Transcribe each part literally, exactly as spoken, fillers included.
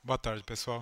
Boa tarde, pessoal.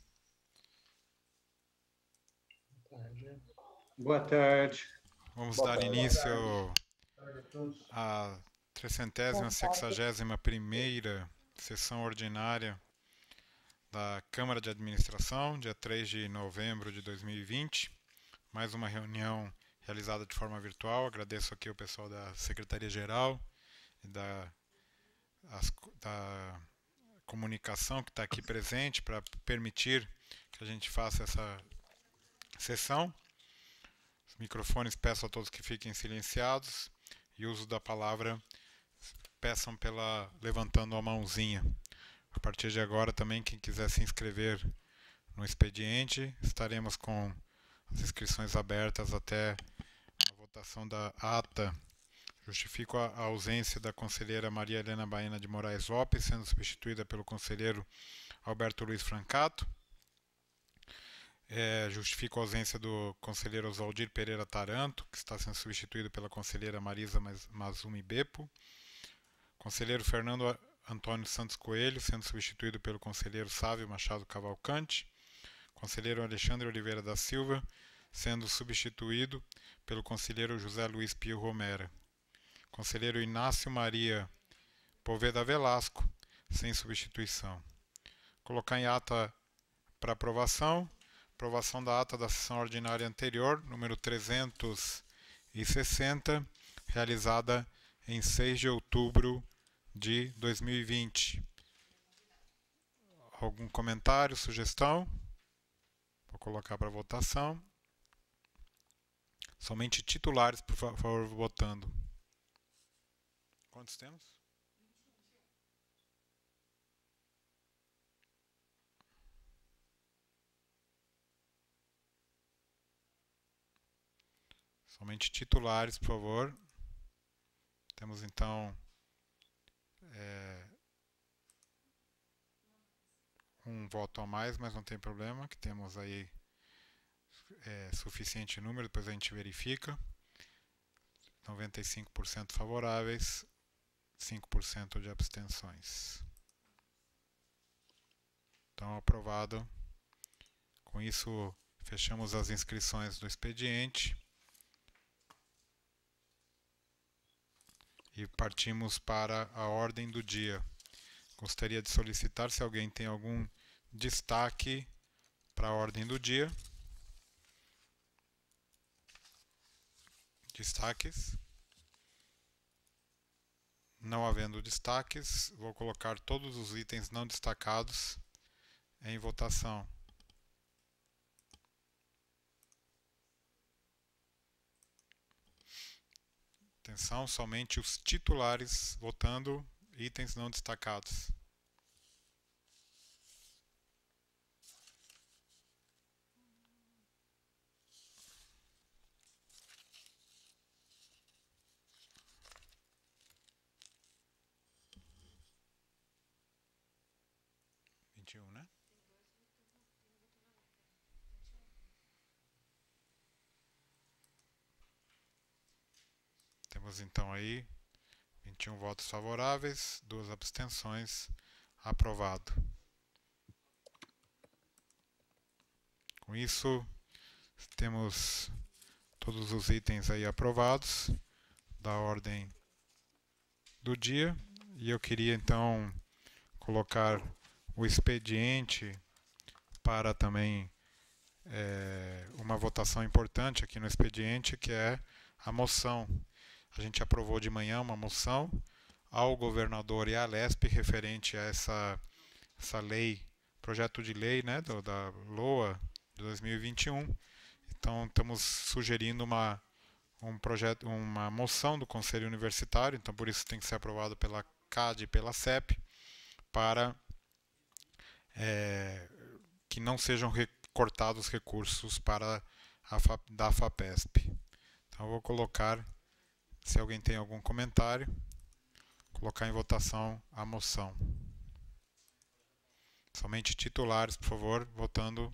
Boa tarde. Vamos Boa dar tarde. início Boa tarde a todos. à trezentésima sexagésima primeira sessão ordinária da Câmara de Administração, dia três de novembro de dois mil e vinte. Mais uma reunião realizada de forma virtual. Agradeço aqui o pessoal da Secretaria-Geral e da, as, da comunicação que está aqui presente para permitir que a gente faça essa sessão. Os microfones peço a todos que fiquem silenciados e uso da palavra peçam pela levantando a mãozinha. A partir de agora também quem quiser se inscrever no expediente, estaremos com as inscrições abertas até a votação da ata. Justifico a ausência da conselheira Maria Helena Baena de Moraes Lopes, sendo substituída pelo conselheiro Alberto Luiz Francato. É, justifico a ausência do conselheiro Oswaldir Pereira Taranto, que está sendo substituído pela conselheira Marisa Mazumi Beppo. Conselheiro Fernando Antônio Santos Coelho, sendo substituído pelo conselheiro Sávio Machado Cavalcante. Conselheiro Alexandre Oliveira da Silva, sendo substituído pelo conselheiro José Luiz Pio Romera. Conselheiro Inácio Maria Poveda Velasco, sem substituição. Colocar em ata para aprovação. Aprovação da ata da sessão ordinária anterior, número trezentos e sessenta, realizada em seis de outubro de dois mil e vinte. Algum comentário, sugestão? Vou colocar para votação. Somente titulares, por favor, votando. Quantos temos? Somente titulares, por favor. Temos então é, um voto a mais, mas não tem problema, que temos aí é, suficiente número, depois a gente verifica. noventa e cinco por cento favoráveis, cinco por cento de abstenções. Então, aprovado. Com isso, fechamos as inscrições do expediente. E partimos para a ordem do dia. Gostaria de solicitar se alguém tem algum destaque para a ordem do dia. Destaques. Não havendo destaques, vou colocar todos os itens não destacados em votação. Atenção, somente os titulares votando itens não destacados. vinte e um, né? Temos então aí vinte e um votos favoráveis, duas abstenções, aprovado. Com isso, temos todos os itens aí aprovados da ordem do dia. E eu queria então colocar o expediente para também é, uma votação importante aqui no expediente, que é a moção. A gente aprovou de manhã uma moção ao governador e à Lespe referente a essa, essa lei, projeto de lei, né, do, da LOA de dois mil e vinte e um. Então estamos sugerindo uma, um projeto, uma moção do Conselho Universitário, então por isso tem que ser aprovado pela C A D e pela C E P, para é, que não sejam recortados recursos para a Fa, da FAPESP. Então eu vou colocar, se alguém tem algum comentário, colocar em votação a moção. Somente titulares, por favor, votando.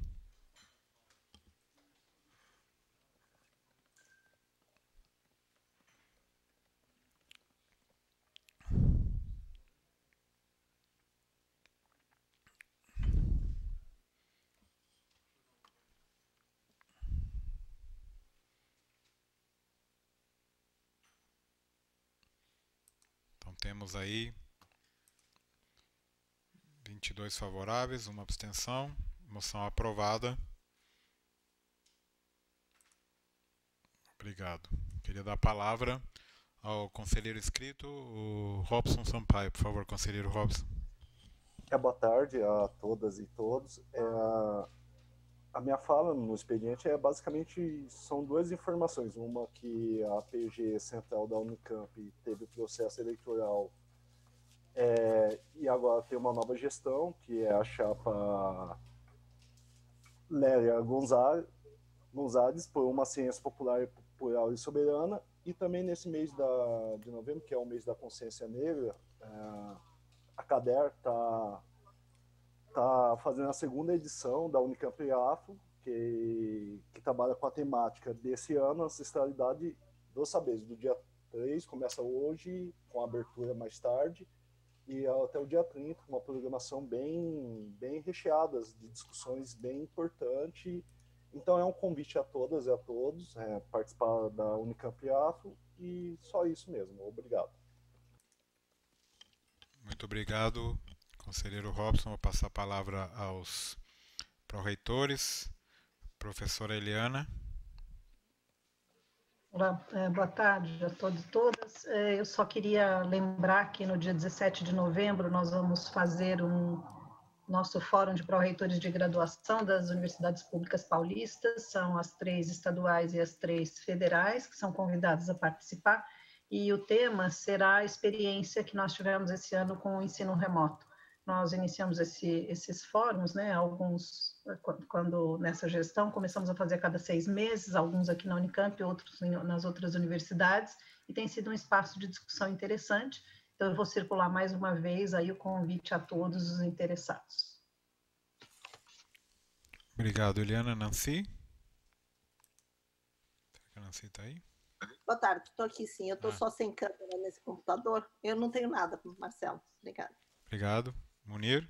temos aí vinte e dois favoráveis, uma abstenção, moção aprovada. Obrigado. Queria dar a palavra ao conselheiro inscrito, o Robson Sampaio. Por favor, conselheiro Robson. É, boa tarde a todas e todos. É, a minha fala no expediente é basicamente, são duas informações. Uma que a P G Central da Unicamp teve o processo eleitoral é, e agora tem uma nova gestão, que é a chapa Lélia Gonzalez, Gonzalez por uma ciência popular, plural e soberana. E também nesse mês da, de novembro, que é o mês da consciência negra, é, a CADER está tá fazendo a segunda edição da Unicamp Afro, que, que trabalha com a temática desse ano, ancestralidade dos saberes. Do dia três, começa hoje, com a abertura mais tarde, e até o dia trinta, com uma programação bem, bem recheada, de discussões bem importantes. Então é um convite a todas e a todos é, participar da Unicamp Afro, e só isso mesmo. Obrigado. Muito obrigado, conselheiro Robson. Vou passar a palavra aos pró-reitores. Professora Eliana. Olá, boa tarde a todos e todas. Eu só queria lembrar que no dia dezessete de novembro nós vamos fazer um nosso Fórum de Pró-Reitores de Graduação das Universidades Públicas Paulistas. São as três estaduais e as três federais que são convidadas a participar, e o tema será a experiência que nós tivemos esse ano com o ensino remoto. Nós iniciamos esse, esses fóruns, né, alguns, quando nessa gestão, começamos a fazer a cada seis meses, alguns aqui na Unicamp, outros nas outras universidades, e tem sido um espaço de discussão interessante. Então, eu vou circular mais uma vez aí o convite a todos os interessados. Obrigado, Eliana. Nancy? Será que a Nancy está aí? Boa tarde, estou aqui sim. Eu estou ah. só sem câmera nesse computador. Eu não tenho nada, Marcelo. Obrigada. Obrigado. Munir?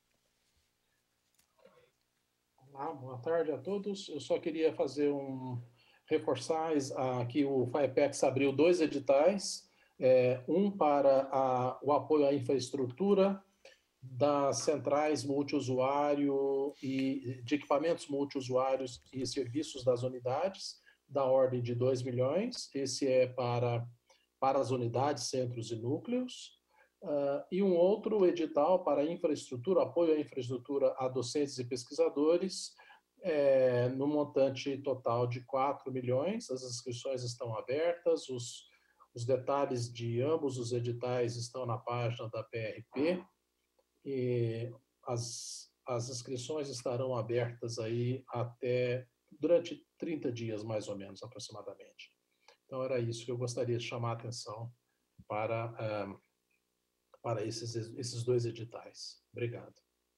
Olá, boa tarde a todos. Eu só queria fazer um... reforçar aqui o FAEPEX abriu dois editais. É, um para a, o apoio à infraestrutura das centrais multiusuário e de equipamentos multiusuários e serviços das unidades, da ordem de dois milhões. Esse é para, para as unidades, centros e núcleos. Uh, e um outro edital para infraestrutura, apoio à infraestrutura a docentes e pesquisadores, é, no montante total de quatro milhões. As inscrições estão abertas, os Os detalhes de ambos os editais estão na página da P R P, e as, as inscrições estarão abertas aí até durante trinta dias, mais ou menos, aproximadamente. Então, era isso que eu gostaria de chamar a atenção para, um, para esses, esses dois editais. Obrigado.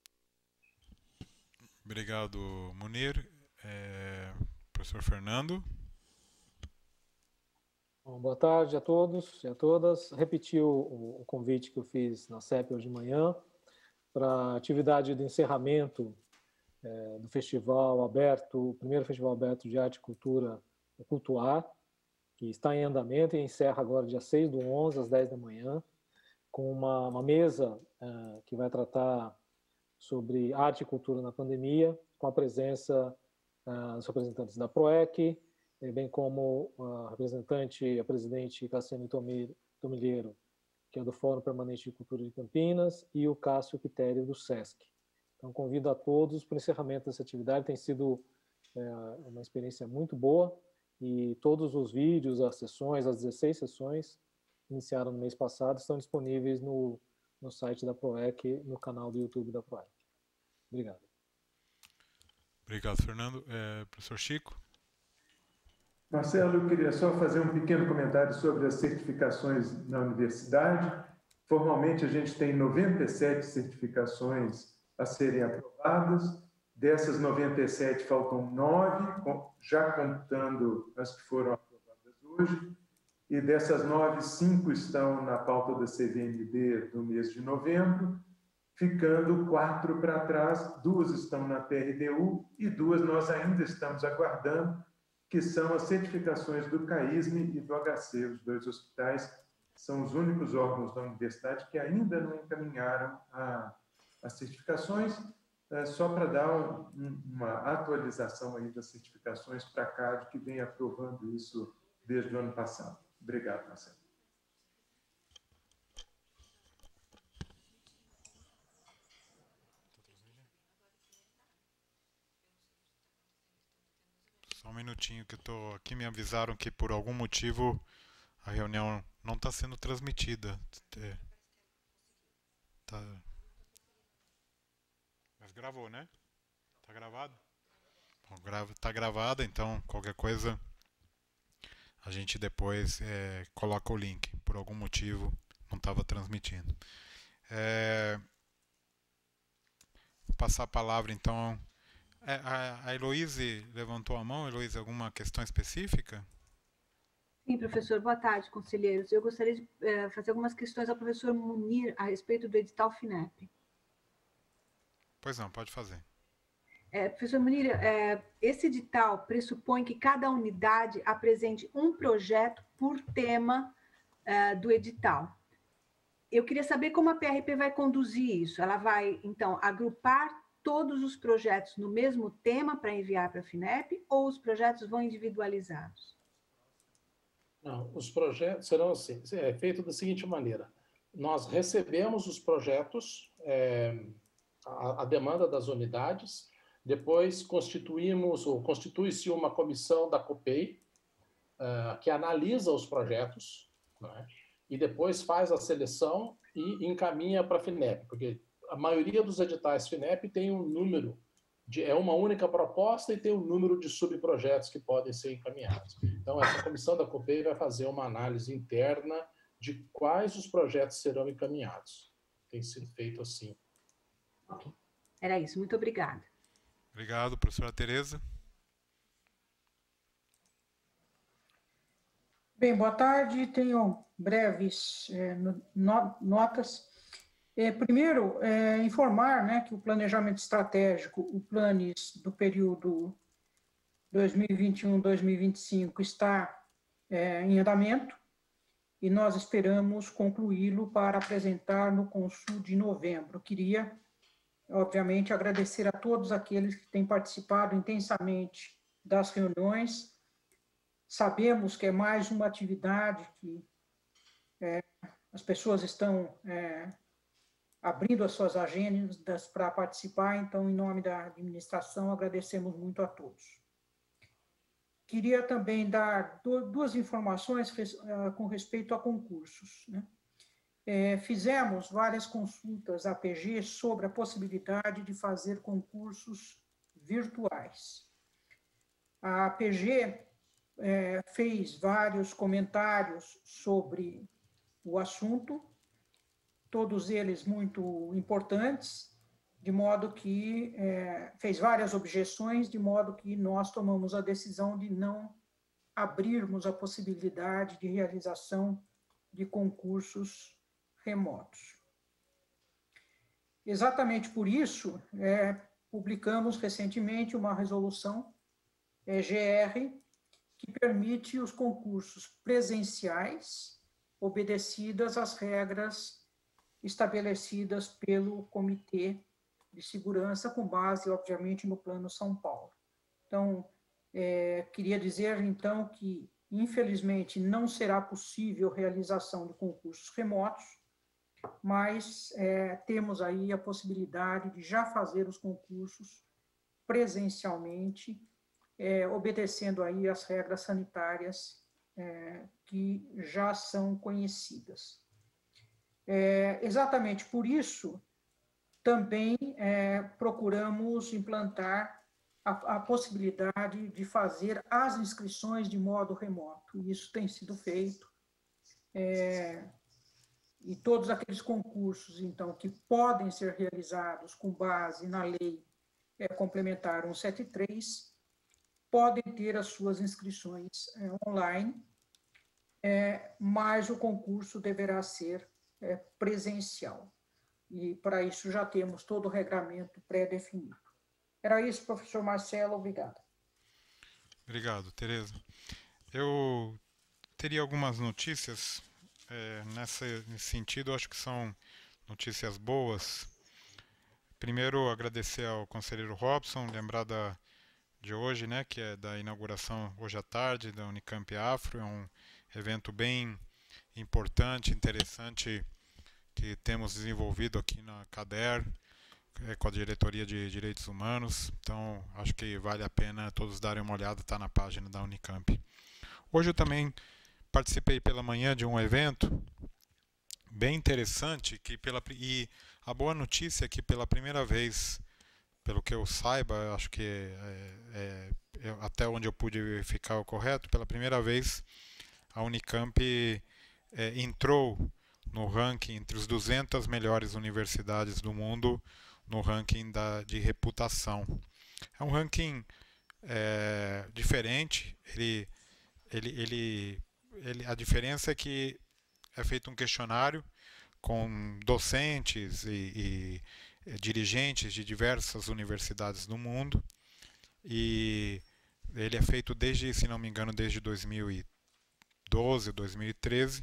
Obrigado, Munir. É, professor Fernando. Bom, boa tarde a todos e a todas. Repetir o, o convite que eu fiz na C E P hoje de manhã para a atividade de encerramento é, do festival aberto, o primeiro festival aberto de arte e cultura, o Cultuar, que está em andamento e encerra agora dia seis do onze, às dez da manhã, com uma, uma mesa é, que vai tratar sobre arte e cultura na pandemia, com a presença é, dos representantes da PROEC, bem como a representante, a presidente Cassiane Tomilheiro, que é do Fórum Permanente de Cultura de Campinas, e o Cássio Quitério, do SESC. Então, convido a todos para o encerramento dessa atividade. Tem sido é, uma experiência muito boa, e todos os vídeos, as sessões, as dezesseis sessões, iniciaram no mês passado, estão disponíveis no, no site da PROEC, no canal do YouTube da PROEC. Obrigado. Obrigado, Fernando. É, professor Chico? Marcelo, eu queria só fazer um pequeno comentário sobre as certificações na universidade. Formalmente, a gente tem noventa e sete certificações a serem aprovadas. Dessas noventa e sete, faltam nove, já contando as que foram aprovadas hoje. E dessas nove, cinco estão na pauta da C V M D do mês de novembro, ficando quatro para trás. Duas estão na P R D U e duas nós ainda estamos aguardando, que são as certificações do CAISME e do H C, os dois hospitais são os únicos órgãos da universidade que ainda não encaminharam a, as certificações, é, só para dar um, uma atualização aí das certificações para a C A D, que vem aprovando isso desde o ano passado. Obrigado, Marcelo. Só um minutinho que eu tô aqui, me avisaram que por algum motivo a reunião não está sendo transmitida. Tá. Mas gravou, né? Tá gravado? Bom, grava, tá gravada, então qualquer coisa a gente depois é, coloca o link. Por algum motivo não estava transmitindo. É, vou passar a palavra então. É, a, a Heloíse levantou a mão. Heloíse, alguma questão específica? Sim, professor. Boa tarde, conselheiros. Eu gostaria de é, fazer algumas questões ao professor Munir a respeito do edital FINEP. Pois não, pode fazer. É, professor Munir, é, esse edital pressupõe que cada unidade apresente um projeto por tema é, do edital. Eu queria saber como a P R P vai conduzir isso. Ela vai, então, agrupar todos os projetos no mesmo tema para enviar para a FINEP ou os projetos vão individualizados? Não, os projetos serão assim, é feito da seguinte maneira. Nós recebemos os projetos, é, a, a demanda das unidades, depois constituímos, ou constitui-se uma comissão da COPEI, uh, que analisa os projetos, né, e depois faz a seleção e encaminha para a FINEP, porque a maioria dos editais FINEP tem um número, de, é uma única proposta e tem um número de subprojetos que podem ser encaminhados. Então, essa comissão da COPEI vai fazer uma análise interna de quais os projetos serão encaminhados. Tem sido feito assim. Ok. Era isso. Muito obrigada. Obrigado, professora Tereza. Bem, boa tarde. Tenho breves é, no, notas. É, primeiro, é, informar, né, que o planejamento estratégico, o PLANES do período dois mil e vinte e um a dois mil e vinte e cinco está é, em andamento e nós esperamos concluí-lo para apresentar no Consul de novembro. Queria, obviamente, agradecer a todos aqueles que têm participado intensamente das reuniões. Sabemos que é mais uma atividade que é, as pessoas estão é, abrindo as suas agendas para participar, então, em nome da administração, agradecemos muito a todos. Queria também dar duas informações com respeito a concursos, né? É, fizemos várias consultas à P G sobre a possibilidade de fazer concursos virtuais. A P G é, fez vários comentários sobre o assunto, todos eles muito importantes, de modo que é, fez várias objeções, de modo que nós tomamos a decisão de não abrirmos a possibilidade de realização de concursos remotos. Exatamente por isso, é, publicamos recentemente uma resolução é, G R que permite os concursos presenciais, obedecidas às regras estabelecidas pelo Comitê de Segurança, com base, obviamente, no Plano São Paulo. Então, é, queria dizer, então, que, infelizmente, não será possível realização de concursos remotos, mas é, temos aí a possibilidade de já fazer os concursos presencialmente, é, obedecendo aí as regras sanitárias é, que já são conhecidas. É, exatamente por isso, também é, procuramos implantar a, a possibilidade de fazer as inscrições de modo remoto. Isso tem sido feito. É, e todos aqueles concursos, então, que podem ser realizados com base na lei é, complementar cento e setenta e três, podem ter as suas inscrições é, online, é, mas o concurso deverá ser é, presencial. E, para isso, já temos todo o regramento pré-definido. Era isso, professor Marcelo. Obrigado. Obrigado, Tereza. Eu teria algumas notícias é, nessa, nesse sentido, eu acho que são notícias boas. Primeiro, agradecer ao conselheiro Robson, lembrar da, de hoje, né, que é da inauguração hoje à tarde da Unicamp Afro. É um evento bem importante, interessante, que temos desenvolvido aqui na CADER, é, com a Diretoria de Direitos Humanos. Então, acho que vale a pena todos darem uma olhada, está na página da Unicamp. Hoje eu também participei pela manhã de um evento bem interessante, que pela, e a boa notícia é que pela primeira vez, pelo que eu saiba, acho que é, é, é, até onde eu pude verificar o correto, pela primeira vez a Unicamp é, entrou no ranking entre as duzentas melhores universidades do mundo, no ranking da, de reputação. É um ranking é, diferente, ele, ele, ele, ele, a diferença é que é feito um questionário com docentes e, e dirigentes de diversas universidades do mundo, e ele é feito desde, se não me engano, desde dois mil e doze, dois mil e treze,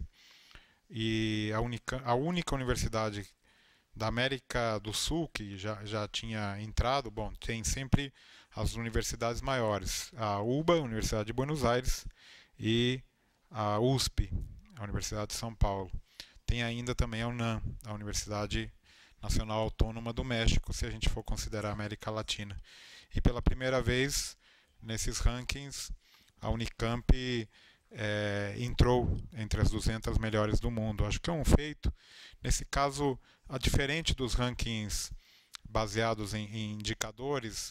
e a, única, a única universidade da América do Sul que já, já tinha entrado, bom, tem sempre as universidades maiores, a U B A, a Universidade de Buenos Aires, e a U S P, a Universidade de São Paulo. Tem ainda também a UNAM, a Universidade Nacional Autônoma do México, se a gente for considerar a América Latina. E pela primeira vez, nesses rankings, a Unicamp é, entrou entre as duzentas melhores do mundo. Acho que é um feito. Nesse caso, a diferente dos rankings baseados em, em indicadores,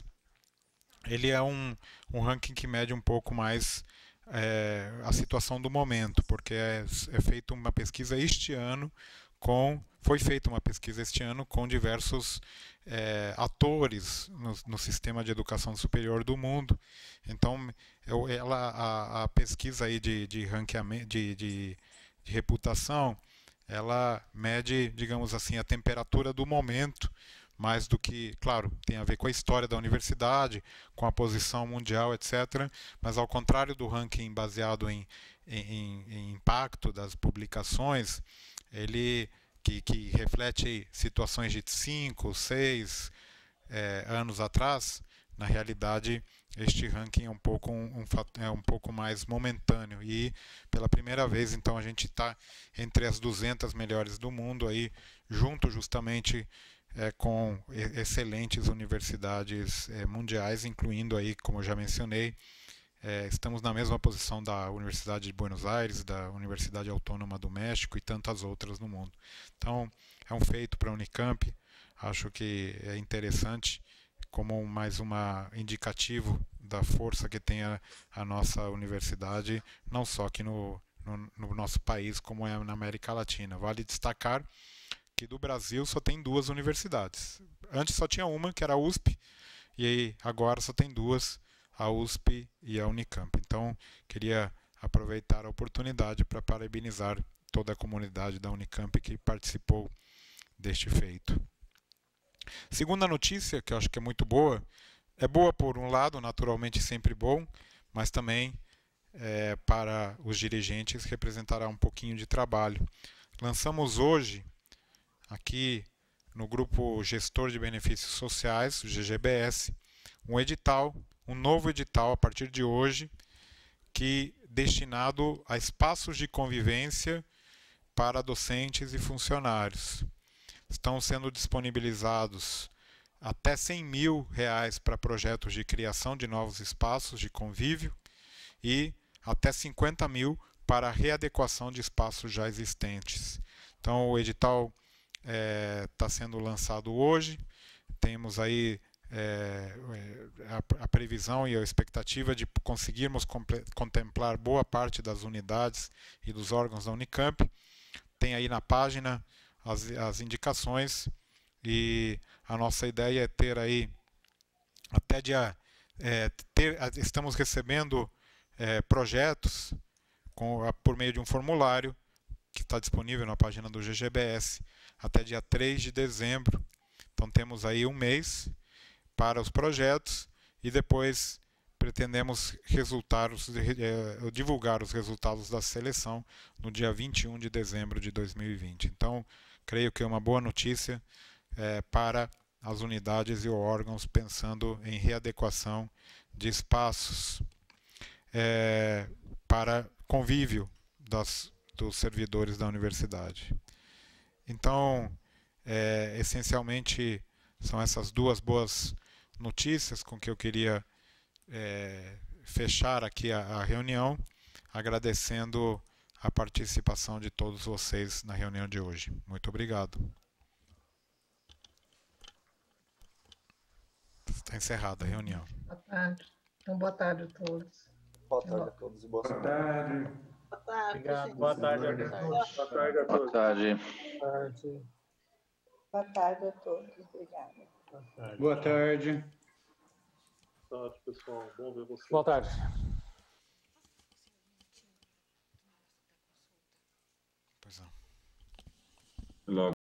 ele é um, um ranking que mede um pouco mais é, a situação do momento, porque é, é feita uma pesquisa este ano com foi feita uma pesquisa este ano com diversos é, atores no, no sistema de educação superior do mundo. Então, eu, ela, a, a pesquisa aí de, de ranqueamento, de, de, de reputação, ela mede, digamos assim, a temperatura do momento, mais do que, claro, tem a ver com a história da universidade, com a posição mundial, etcétera. Mas ao contrário do ranking baseado em, em, em impacto das publicações, ele que, que reflete situações de cinco, seis é, anos atrás, na realidade este ranking é um pouco um, um, é um pouco mais momentâneo, e pela primeira vez então a gente está entre as duzentas melhores do mundo aí, junto justamente é, com excelentes universidades é, mundiais, incluindo aí, como eu já mencionei, é, estamos na mesma posição da Universidade de Buenos Aires, da Universidade Autônoma do México e tantas outras no mundo. Então é um feito para a Unicamp, acho que é interessante como mais um indicativo da força que tem a, a nossa universidade, não só aqui no, no, no nosso país, como é na América Latina. Vale destacar que do Brasil só tem duas universidades. Antes só tinha uma, que era a U S P, e aí agora só tem duas, a U S P e a Unicamp. Então, queria aproveitar a oportunidade para parabenizar toda a comunidade da Unicamp que participou deste feito. Segunda notícia, que eu acho que é muito boa, é boa por um lado, naturalmente sempre bom, mas também é, para os dirigentes representará um pouquinho de trabalho. Lançamos hoje, aqui no Grupo Gestor de Benefícios Sociais, o G G B S, um edital, um novo edital a partir de hoje, que destinado a espaços de convivência para docentes e funcionários. Estão sendo disponibilizados até cem mil reais para projetos de criação de novos espaços de convívio e até cinquenta mil para a readequação de espaços já existentes. Então o edital está é, sendo lançado hoje, temos aí é, a, a previsão e a expectativa de conseguirmos contemplar boa parte das unidades e dos órgãos da Unicamp. Tem aí na página As, as indicações, e a nossa ideia é ter aí até dia é, ter, estamos recebendo é, projetos com, por meio de um formulário que está disponível na página do G G B S até dia três de dezembro. Então temos aí um mês para os projetos, e depois pretendemos resultar os, eh, divulgar os resultados da seleção no dia vinte e um de dezembro de dois mil e vinte. Então, creio que é uma boa notícia eh, para as unidades e órgãos pensando em readequação de espaços eh, para convívio das, dos servidores da universidade. Então, é, essencialmente, são essas duas boas notícias com que eu queria é, fechar aqui a, a reunião, agradecendo a participação de todos vocês na reunião de hoje. Muito obrigado. Está encerrada a reunião. Boa tarde. Então, boa tarde a todos. Boa tarde a todos e boa Boa semana. tarde. Boa tarde, Obrigado. gente. Boa tarde a Boa todos. tarde. Boa tarde a Boa todos. tarde. Boa tarde. Boa tarde a todos. Obrigada. Boa tarde. Boa tarde, pessoal. Bom ver vocês. Boa tarde. Pois não.